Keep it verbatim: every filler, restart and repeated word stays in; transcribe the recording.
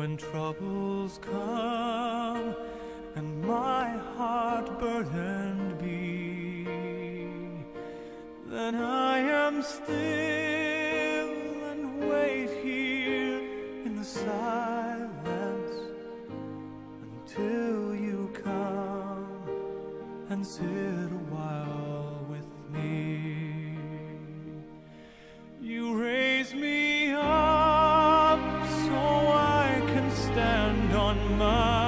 When troubles come and my heart burdened be, then I am still and wait here in the silence until you come and sit a while with me. You raise me up so I can stand on my